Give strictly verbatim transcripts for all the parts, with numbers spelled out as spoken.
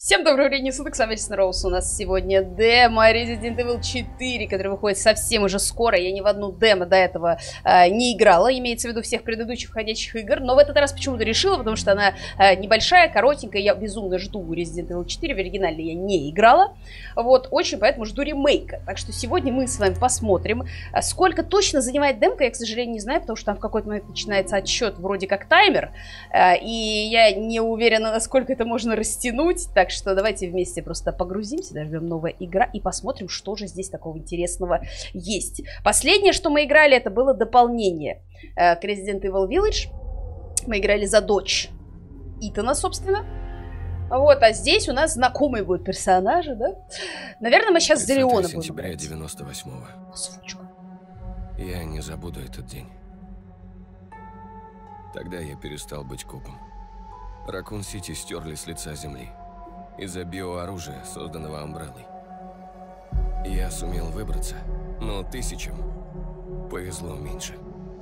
Всем доброго времени суток, с вами Алиса Роуз. У нас сегодня демо Resident Evil четыре, который выходит совсем уже скоро. Я ни в одну демо до этого э, не играла, имеется в виду всех предыдущих входящих игр. Но в этот раз почему-то решила, потому что она э, небольшая, коротенькая. Я безумно жду Resident Evil четыре, в оригинале я не играла. Вот, очень поэтому жду ремейка. Так что сегодня мы с вами посмотрим, сколько точно занимает демка. Я, к сожалению, не знаю, потому что там в какой-то момент начинается отсчет, вроде как таймер. Э, и я не уверена, насколько это можно растянуть. Так что давайте вместе просто погрузимся, дождем новая игра и посмотрим, что же здесь такого интересного есть. Последнее, что мы играли, это было дополнение э, к Resident Evil Village. Мы играли за дочь Итана, собственно. Вот, а здесь у нас знакомые будут персонажи, да? Наверное, мы сейчас за Леона будем. сентября девяносто восьмого. Озвучка. Я не забуду этот день. Тогда я перестал быть копом. Ракун-Сити стерли с лица земли из-за биооружия, созданного Амбреллой. Я сумел выбраться, но тысячам повезло меньше.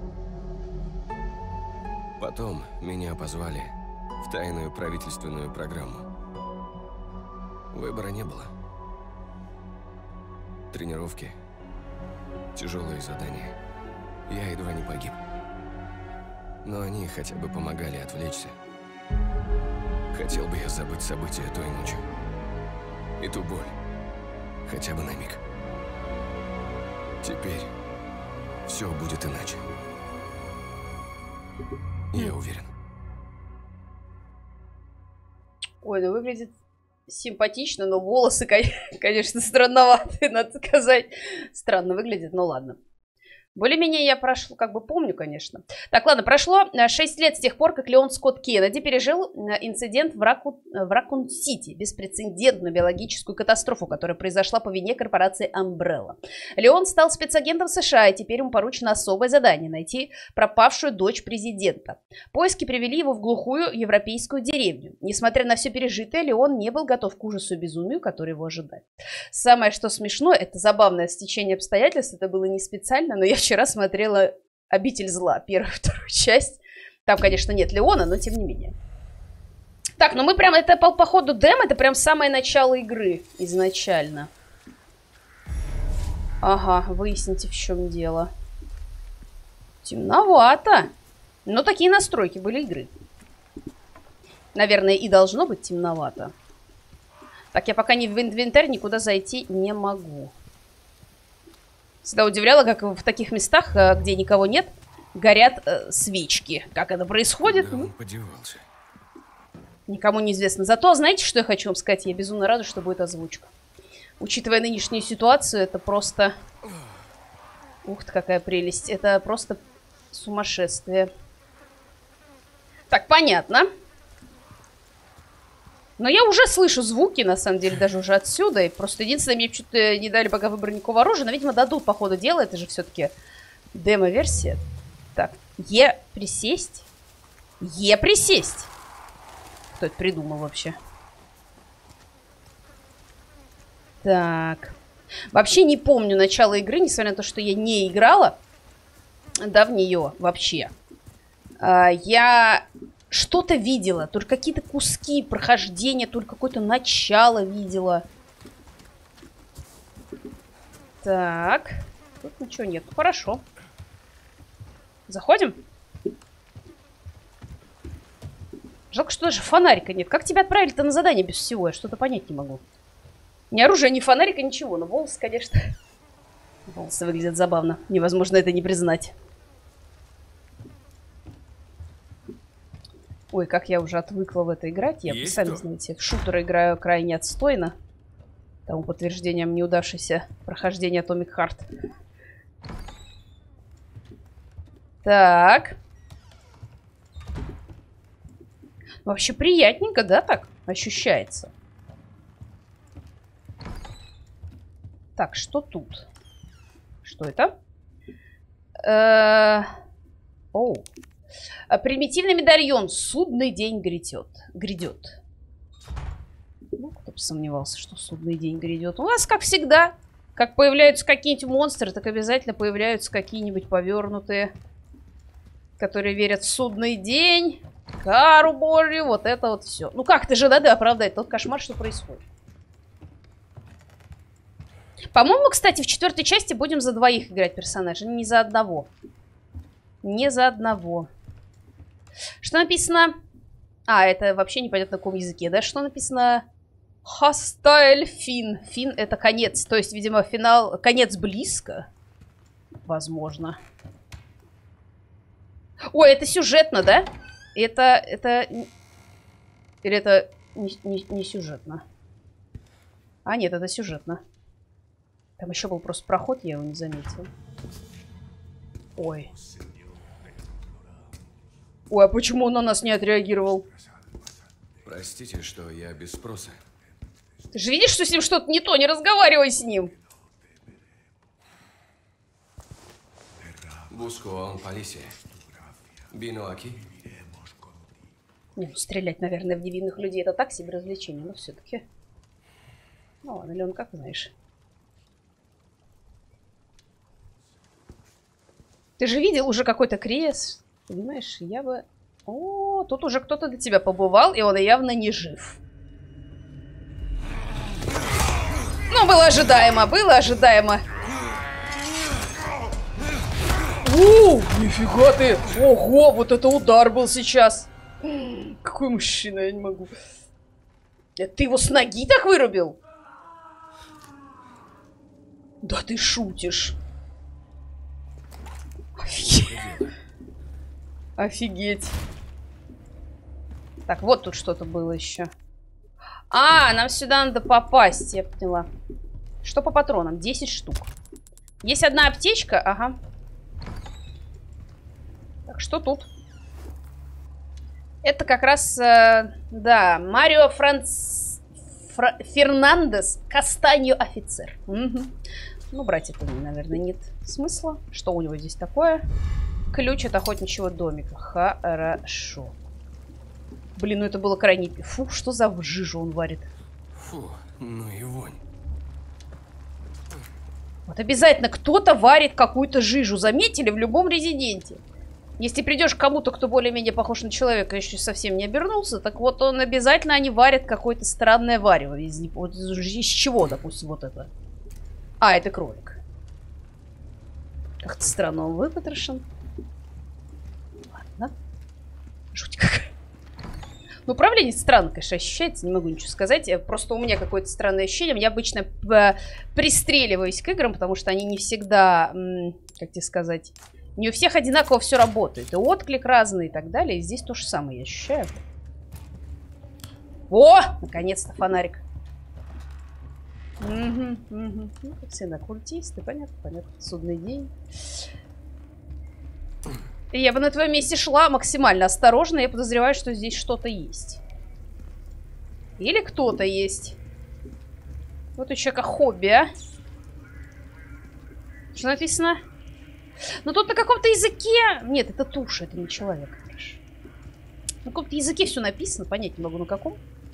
Потом меня позвали в тайную правительственную программу. Выбора не было. Тренировки, тяжелые задания. Я едва не погиб. Но они хотя бы помогали отвлечься. Хотел бы я забыть события той ночи. И ту боль. Хотя бы на миг. Теперь все будет иначе. Я уверен. Ой, ну выглядит симпатично, но волосы, конечно, странноватые, надо сказать. Странно выглядит, но ладно. Более-менее я прошла, как бы помню, конечно. Так, ладно, прошло шесть лет с тех пор, как Леон Скотт Кеннеди пережил инцидент в, Раку... в Ракун-Сити, беспрецедентную биологическую катастрофу, которая произошла по вине корпорации Umbrella. Леон стал спецагентом США, и теперь ему поручено особое задание – найти пропавшую дочь президента. Поиски привели его в глухую европейскую деревню. Несмотря на все пережитое, Леон не был готов к ужасу и безумию, который его ожидает. Самое, что смешно, это забавное стечение обстоятельств, это было не специально, но я вчера смотрела «Обитель зла», первую, вторую часть. Там, конечно, нет Леона, но тем не менее. Так, ну мы прям, это по, по ходу демо, это прям самое начало игры изначально. Ага, выясните, в чем дело. Темновато. Но такие настройки были игры. Наверное, и должно быть темновато. Так, я пока не в инвентарь никуда зайти не могу. Всегда удивляло, как в таких местах, где никого нет, горят э, свечки. Как это происходит? Куда он подевался? Никому не известно. Зато, знаете, что я хочу вам сказать? Я безумно рада, что будет озвучка. Учитывая нынешнюю ситуацию, это просто... Ух ты, какая прелесть. Это просто сумасшествие. Так, понятно. Но я уже слышу звуки, на самом деле, даже уже отсюда. И просто единственное, мне что-то не дали пока выбора никакого оружия. Но, видимо, дадут по ходу дела. Это же все-таки демо-версия. Так, Е присесть. Е присесть. Кто это придумал вообще? Так. Вообще не помню начало игры, несмотря на то, что я не играла. Да, в нее вообще. А, я... Что-то видела, только какие-то куски прохождения, только какое-то начало видела. Так. Тут ничего нет. Хорошо. Заходим? Жалко, что даже фонарика нет. Как тебя отправили-то на задание без всего? Я что-то понять не могу. Ни оружия, ни фонарика, ничего. Но волосы, конечно... Волосы выглядят забавно. Невозможно это не признать. Ой, как я уже отвыкла в это играть. Я, Есть сами кто? знаете, в шутер играю крайне отстойно. Тому подтверждением неудавшейся прохождения Atomic Heart. Так. Вообще приятненько, да, так ощущается? Так, что тут? Что это? Э-э- Оу. Примитивный медальон. Судный день грядет. Грядет. Ну, кто бы сомневался, что судный день грядет. У нас, как всегда, как появляются какие-нибудь монстры, так обязательно появляются какие-нибудь повернутые, которые верят в судный день. кару Божью, вот это вот все. Ну как ты же надо оправдать тот кошмар, что происходит. По-моему, кстати, в четвертой части будем за двоих играть персонажей, не за одного. Не за одного. Что написано? А, это вообще непонятно на каком языке, да? Что написано? Hostile Fin. Fin это конец. То есть, видимо, финал... Конец близко. Возможно. Ой, это сюжетно, да? Это... это... Или это не, не, не сюжетно? А, нет, это сюжетно. Там еще был просто проход, я его не заметил. Ой. Ой, а почему он на нас не отреагировал? Простите, что я без спроса. Ты же видишь, что с ним что-то не то, не разговаривай с ним. Буско, он полиция. Бинуаки. Не, ну, стрелять, наверное, в невинных людей это так себе развлечение, но все-таки. Ну ладно, Лен, как знаешь. Ты же видел уже какой-то крест, понимаешь? Я бы... О, тут уже кто-то до тебя побывал, и он явно не жив. Ну, было ожидаемо, было ожидаемо. У, нифига ты! Ого, вот это удар был сейчас. Какой мужчина, я не могу. Ты его с ноги так вырубил? Да ты шутишь. Офигеть. Офигеть. Так, вот тут что-то было еще. А, нам сюда надо попасть, я поняла. Что по патронам? десять штук. Есть одна аптечка, ага. Так, что тут? Это как раз, э, да, Марио Франц... Фра... Фернандес Кастаньо офицер. Угу. Ну, брать это, наверное, нет смысла. Что у него здесь такое? Ключ от охотничьего домика. Хорошо. Блин, ну это было крайне... Фу, что за жижу он варит? Фу, ну и вонь. Вот обязательно кто-то варит какую-то жижу. Заметили? В любом резиденте. Если придешь к кому-то, кто более-менее похож на человека, еще совсем не обернулся, так вот он обязательно, они варят какое-то странное варево. Из, вот, из чего, допустим, вот это? А, это кролик. Как-то странно он выпотрошен. Ладно. Жуть какая. Ну, управление странно, конечно, ощущается, не могу ничего сказать. Просто у меня какое-то странное ощущение. Я обычно пристреливаюсь к играм, потому что они не всегда, как тебе сказать, не у всех одинаково все работает. И отклик разный и так далее. И здесь то же самое я ощущаю. О! Наконец-то фонарик. Угу, угу. Ну, как всегда, культисты, понятно, понятно. Судный день. Я бы на твоем месте шла максимально осторожно. Я подозреваю, что здесь что-то есть. Или кто-то есть. Вот у человека хобби, а? Что написано? Ну тут на каком-то языке... Нет, это туша, это не человек. Хорошо. На каком-то языке все написано. Понять не могу, на каком.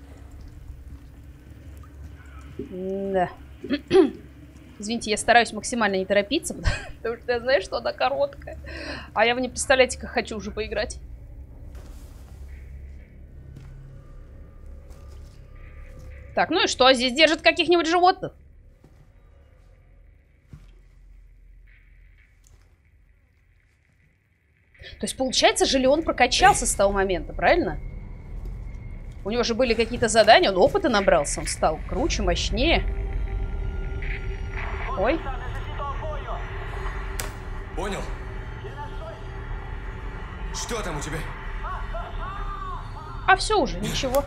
Да. Извините, я стараюсь максимально не торопиться, потому что я знаю, что она короткая. А я вы не представляете, как хочу уже поиграть. Так, ну и что? Здесь держат каких-нибудь животных? То есть, получается, Желеон прокачался с того момента, правильно? У него же были какие-то задания, он опыта набрался, он стал круче, мощнее. Ой. Понял? Что там у тебя? А все уже, ничего.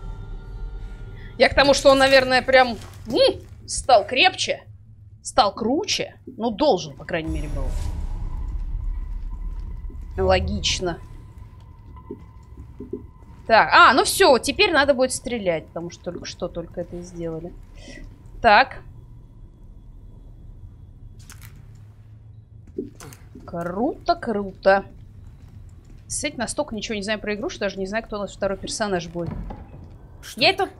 Я к тому, что он, наверное, прям м, стал крепче, стал круче. Ну, должен, по крайней мере, был. Логично. Так, а, ну все, теперь надо будет стрелять, потому что только что только это и сделали. Так. Круто, круто. Кстати, настолько ничего не знаю про игру, что даже не знаю, кто у нас второй персонаж будет. Что? Я это...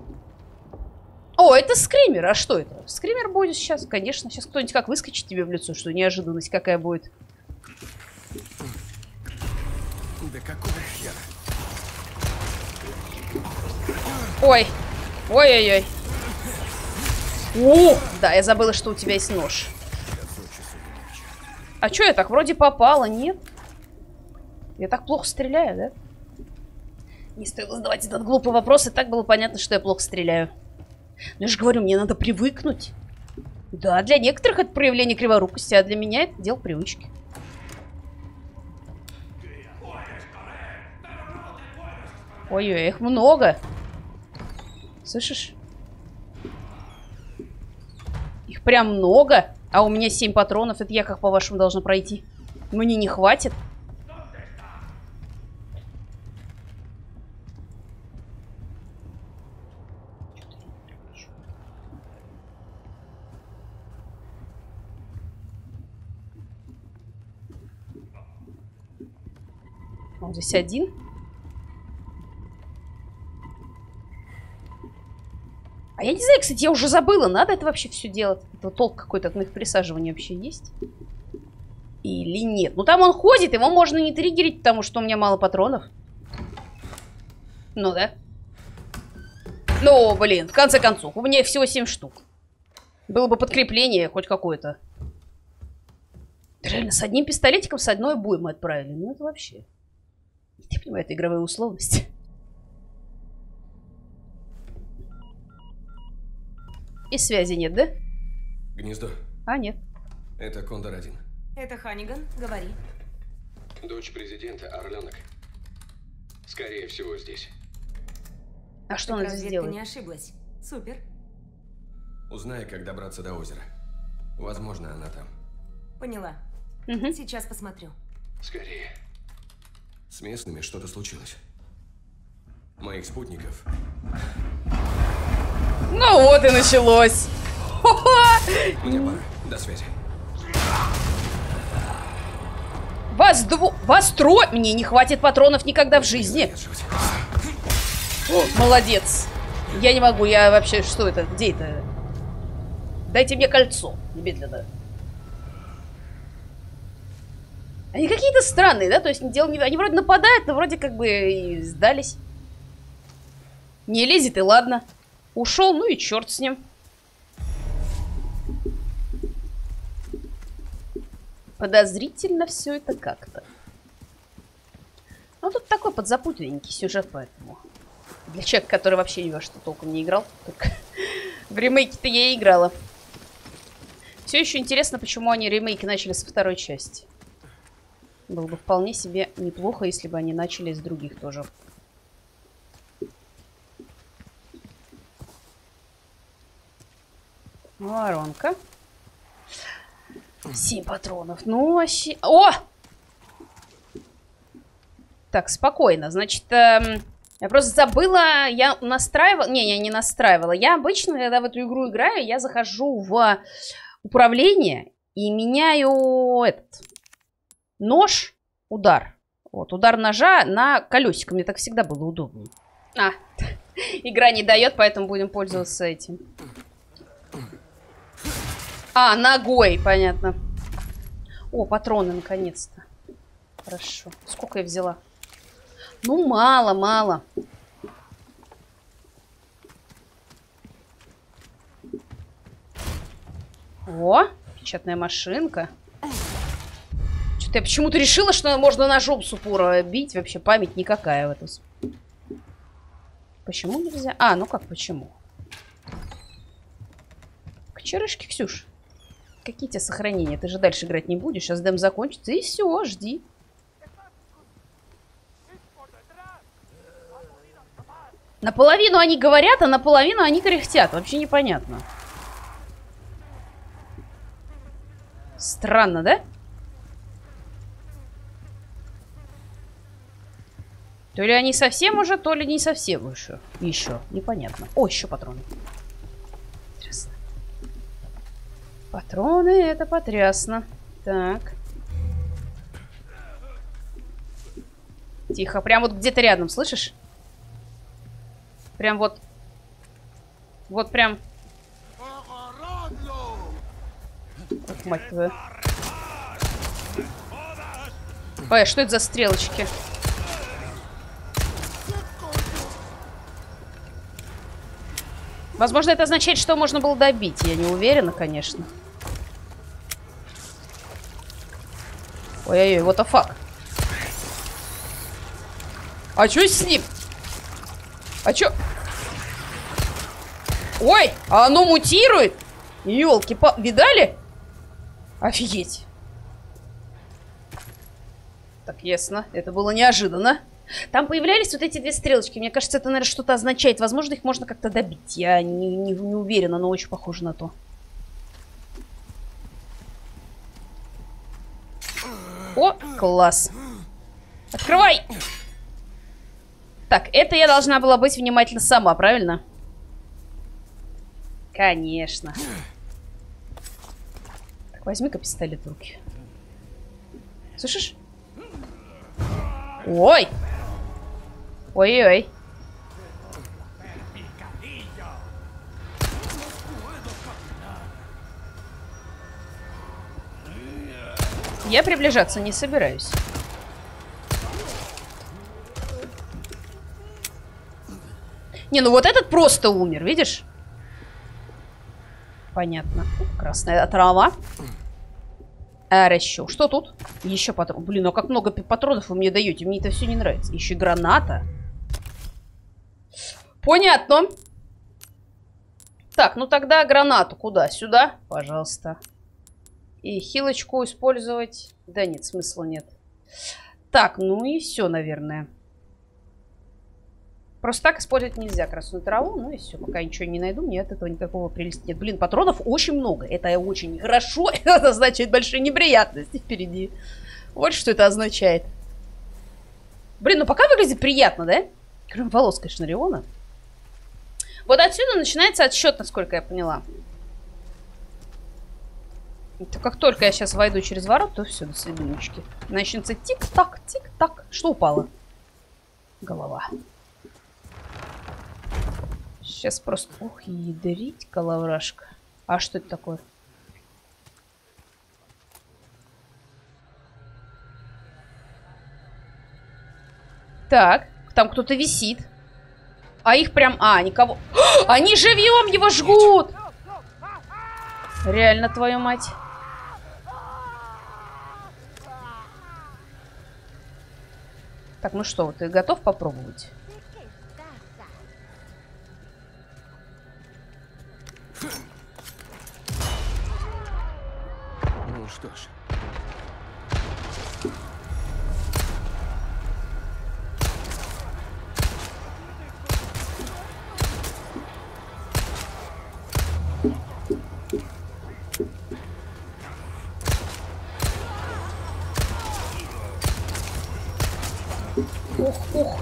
О, это скример. А что это? Скример будет сейчас, конечно. Сейчас кто-нибудь как выскочит тебе в лицо, что неожиданность какая будет. Да какого хера? Ой. Ой-ой-ой. О, да, я забыла, что у тебя есть нож. А чё я так вроде попала, нет? Я так плохо стреляю, да? Не стоило задавать этот глупый вопрос, и так было понятно, что я плохо стреляю. Но я же говорю, мне надо привыкнуть. Да, для некоторых это проявление криворукости, а для меня это дело привычки. Ой-ой, их много. Слышишь? Их прям много. А у меня семь патронов. Это я как, по-вашему, должна пройти? Мне не хватит. Он здесь один. А я не знаю, кстати, я уже забыла, надо это вообще все делать. Это толк какой-то от моих присаживаний вообще есть? Или нет? Ну там он ходит, его можно не триггерить, потому что у меня мало патронов. Ну да. Ну, блин, в конце концов, у меня всего семь штук. Было бы подкрепление хоть какое-то. Реально, с одним пистолетиком, с одной буй мы отправили. Ну это вообще... Я понимаю, это игровые условности. И связи нет, да? Гнездо. А, нет. Это Кондор один. Это Ханиган, говори. Дочь президента, Орленок. Скорее всего, здесь. А что она здесь делает? не ошиблась. Супер. Узнай, как добраться до озера. Возможно, она там. Поняла. Угу. Сейчас посмотрю. Скорее. С местными что-то случилось. Моих спутников. Ну вот и началось. Мне пора. До связи. Вас дву... Вас трое... Мне не хватит патронов никогда в жизни. О, молодец. Я не могу, я вообще... Что это? Где это? Дайте мне кольцо. Немедленно. Они какие-то странные, да? То есть дело не... Они вроде нападают, но вроде как бы и сдались. Не лезет, и ладно. Ушел, ну и черт с ним. Подозрительно все это как-то. Ну, тут такой подзапутанненький сюжет, поэтому. Для человека, который вообще ни во что толком не играл. Только в ремейке-то я и играла. Все еще интересно, почему они ремейки начали со второй части. Было бы вполне себе неплохо, если бы они начали с других тоже. Воронка. Семь патронов. Ну, вообще... О! Так, спокойно. Значит, эм, я просто забыла... Я настраивала... Не, я не настраивала. Я обычно, когда в эту игру играю, я захожу в управление и меняю этот... Нож, удар. Вот, удар ножа на колесико. Мне так всегда было удобно. А, игра не дает, поэтому будем пользоваться этим. А, ногой, понятно. О, патроны, наконец-то. Хорошо. Сколько я взяла? Ну, мало, мало. О, печатная машинка. Что-то я почему-то решила, что можно ножом с упора бить. Вообще память никакая в этом. Почему нельзя? А, ну как почему? Кочерышки, Ксюш. Какие тебе сохранения? Ты же дальше играть не будешь. Сейчас дем закончится. И все, жди. Наполовину они говорят, а наполовину они кряхтят. Вообще непонятно. Странно, да? То ли они совсем уже, то ли не совсем еще. Еще. Непонятно. О, еще патроны. Интересно. Патроны, это потрясно. Так. Тихо. Прям вот где-то рядом, слышишь? Прям вот. Вот прям. Ох, мать твою. Ой, а что это за стрелочки? Возможно, это означает, что можно было добить. Я не уверена, конечно. Ой-ой-ой, what the fuck? А что с ним? А чё? Ой, а оно мутирует? Ёлки-па... Видали? Офигеть. Так, ясно. Это было неожиданно. Там появлялись вот эти две стрелочки. Мне кажется, это, наверное, что-то означает. Возможно, их можно как-то добить. Я не, не, не уверена, но очень похоже на то. О, класс. Открывай! Так, это я должна была быть внимательна сама, правильно? Конечно. Так, возьми-ка пистолет в руки. Слышишь? Ой! Ой-ой-ой. Я приближаться не собираюсь. Не, ну вот этот просто умер, видишь? Понятно. Красная трава. А, еще. Что тут? Еще патрон. Блин, ну как много патронов вы мне даете? Мне это все не нравится. Еще и граната. Понятно. Так, ну тогда гранату куда? Сюда? Пожалуйста. И хилочку использовать. Да нет, смысла нет. Так, ну и все, наверное. Просто так использовать нельзя красную траву. Ну и все, пока ничего не найду, мне от этого никакого прелести нет. Блин, патронов очень много. Это очень нехорошо. Это означает большие неприятности впереди. Вот что это означает. Блин, ну пока выглядит приятно, да? Кроме волос, конечно, Риона. Вот отсюда начинается отсчет, насколько я поняла. Это как только я сейчас войду через ворот, то все, до свидания. Начнется тик-так, тик-так. Что упало? Голова. Сейчас просто... Ух, ядрить, коловрашка. А что это такое? Так, там кто-то висит. А их прям... А, никого... Они живьем его жгут! Реально, твою мать. Так, ну что, ты готов попробовать? Ну что ж. Ух, ух.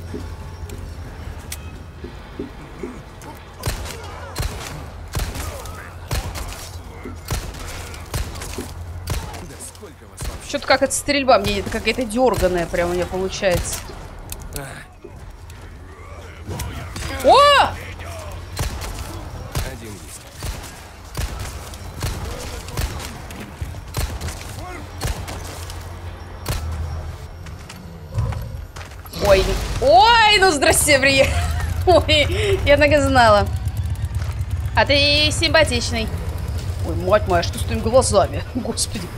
Что-то как эта стрельба, мне это какая-то дерганая прям у меня получается. О! Один есть. Ой, ой, ну здрасте, приехал. Ой, я так и знала. А ты симпатичный. Ой, мать моя, что с твоими глазами? Господи.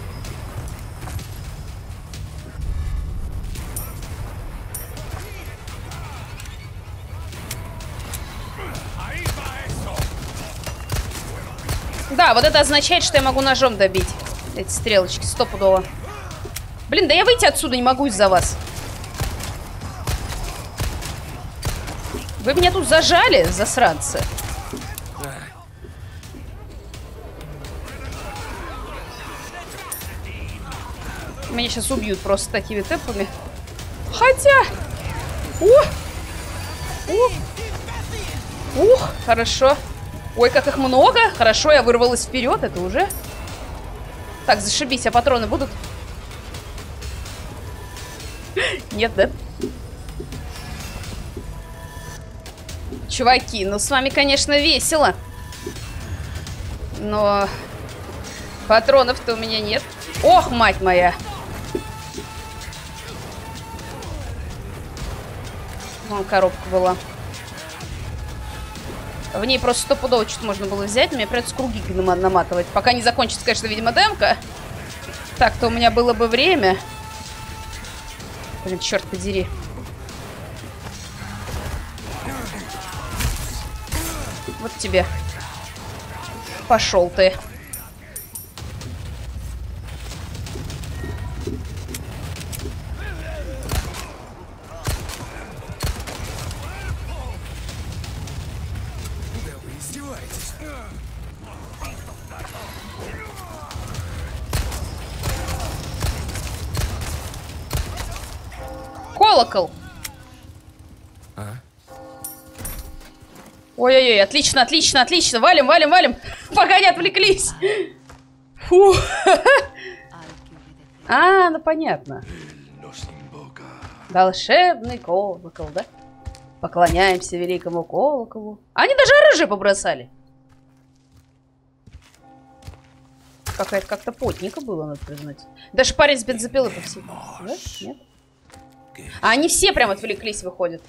Да, вот это означает, что я могу ножом добить эти стрелочки, стопудово. Блин, да я выйти отсюда не могу из-за вас. Вы меня тут зажали, засранцы. Меня сейчас убьют просто такими темпами. Хотя... О! О! Ух, хорошо. Ой, как их много. Хорошо, я вырвалась вперед, это уже... Так, зашибись, а патроны будут? Нет, да? Чуваки, ну с вами, конечно, весело. Но патронов-то у меня нет. Ох, мать моя. Вон коробка была. В ней просто стопудово что-то можно было взять, но мне придется круги наматывать. Пока не закончится, конечно, видимо, демка. Так-то у меня было бы время. Блин, черт подери. Вот тебе. Пошел ты. Колокол. А? Ой-ой-ой, отлично, отлично, отлично. Валим, валим, валим. Пока не отвлеклись. Фу. А, ну понятно. Волшебный колокол, да? Поклоняемся великому колоколу. Они даже оружие побросали. Какая-то как-то потненько было, надо признать. Даже парень с бензопилой по всей. Да? Нет? А они все прям отвлеклись, выходят.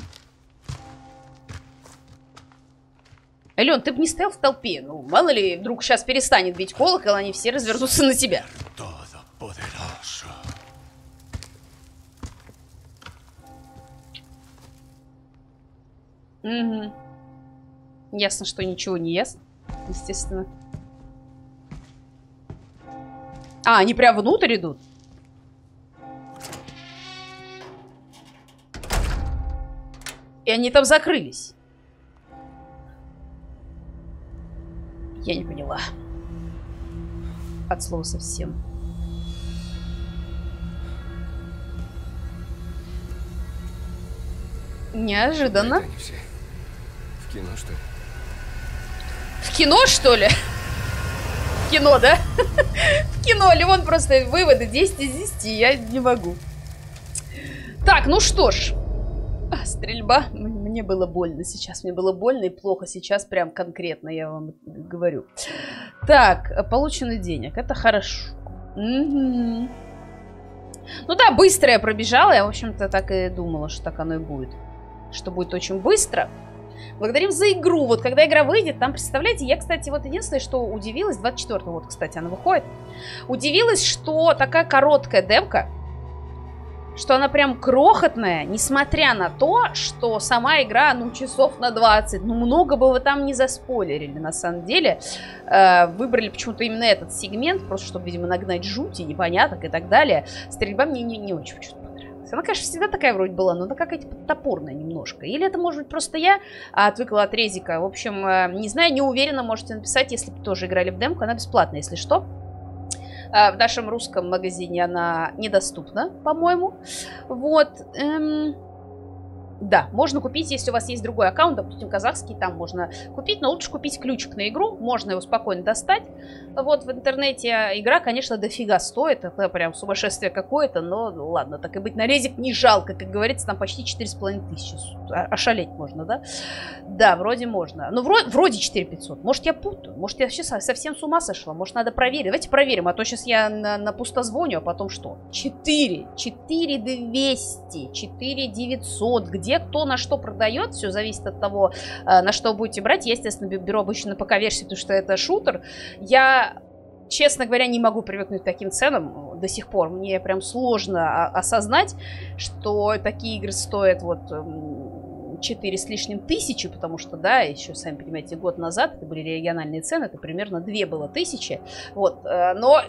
Элен, ты бы не стоял в толпе. Ну, мало ли, вдруг сейчас перестанет бить колокол, они все развернутся на тебя. Угу. Ясно, что ничего не ясно. Естественно. А, они прям внутрь идут? И они там закрылись. Я не поняла. От слова совсем. Неожиданно. Это они все. В кино, что ли? В кино, что ли? В кино, да? В кино. Леон просто выводы десять из десяти. Я не могу. Так, ну что ж. А, стрельба. Мне было больно сейчас. Мне было больно и плохо сейчас. Прям конкретно, я вам говорю. Так, полученный денег. Это хорошо. Угу. Ну да, быстро я пробежала. Я, в общем-то, так и думала, что так оно и будет. Что будет очень быстро. Благодарим за игру. Вот когда игра выйдет, там, представляете, я, кстати, вот единственное, что удивилась, двадцать четвёртого, вот, кстати, она выходит. Удивилась, что такая короткая демка, что она прям крохотная, несмотря на то, что сама игра, ну, часов на двадцать. Ну, много бы вы там не заспойлерили, на самом деле. Э, выбрали почему-то именно этот сегмент, просто чтобы, видимо, нагнать жути, непоняток и так далее. Стрельба мне не, не очень почему-то понравилась. Она, конечно, всегда такая вроде была, но она какая-то топорная немножко. Или это, может быть, просто я отвыкла от резика. В общем, э, не знаю, не уверена, можете написать, если бы тоже играли в демку. Она бесплатная, если что. В нашем русском магазине она недоступна, по-моему. Вот. Эм... Да, можно купить, если у вас есть другой аккаунт, допустим, казахский, там можно купить, но лучше купить ключик на игру, можно его спокойно достать. Вот в интернете игра, конечно, дофига стоит, это прям сумасшествие какое-то, но ладно, так и быть, на резик не жалко, как говорится, там почти четыре с половиной тысячи, ошалеть можно, да? Да, вроде можно, ну вроде, вроде четыре тысячи пятьсот, может я путаю, может я вообще совсем с ума сошла, может надо проверить, давайте проверим, а то сейчас я на, на пустозвоню, а потом что? четыре, четыре двести, четыре девятьсот, где где кто на что продает, все зависит от того, на что будете брать. Я, естественно, беру обычно на ПК-версии, потому что это шутер. Я, честно говоря, не могу привыкнуть к таким ценам до сих пор. Мне прям сложно осознать, что такие игры стоят вот четыре с лишним тысячи, потому что, да, еще, сами понимаете, год назад это были региональные цены, это примерно две было тысячи. Вот, но...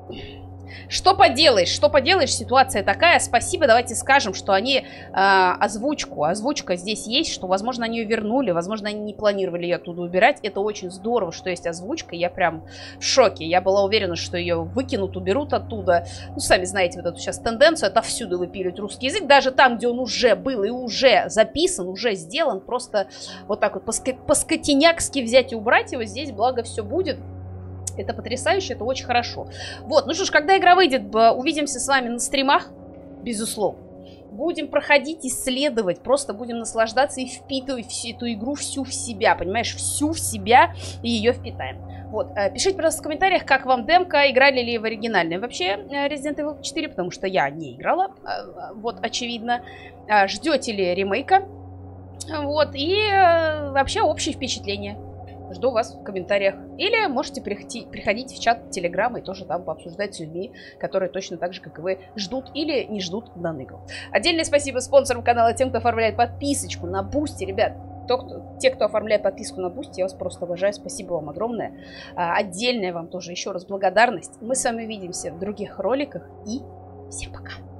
Что поделаешь, что поделаешь, ситуация такая. Спасибо, давайте скажем, что они э, озвучку, озвучка здесь есть, что, возможно, они ее вернули, возможно, они не планировали ее оттуда убирать. Это очень здорово, что есть озвучка, я прям в шоке. Я была уверена, что ее выкинут, уберут оттуда. Ну, сами знаете вот эту сейчас тенденцию, отовсюду выпиливать русский язык, даже там, где он уже был и уже записан, уже сделан, просто вот так вот по-скотинякски взять и убрать его, здесь, благо, все будет. Это потрясающе, это очень хорошо. Вот, ну что ж, когда игра выйдет, увидимся с вами на стримах, безусловно. Будем проходить, исследовать, просто будем наслаждаться и впитывать всю эту игру всю в себя, понимаешь, всю в себя и ее впитаем. Вот, пишите, пожалуйста, в комментариях, как вам демка, играли ли в оригинальный вообще Resident Evil четыре, потому что я не играла, вот, очевидно. Ждете ли ремейка? Вот, и э, вообще общее впечатление. Жду вас в комментариях. Или можете приходить, приходить в чат Телеграма и тоже там пообсуждать с людьми, которые точно так же, как и вы, ждут или не ждут данную игру. Отдельное спасибо спонсорам канала, тем, кто оформляет подписочку на Бусти. Ребят, то, кто, те, кто оформляет подписку на Бусти, я вас просто обожаю. Спасибо вам огромное. А, отдельная вам тоже еще раз благодарность. Мы с вами увидимся в других роликах. И всем пока.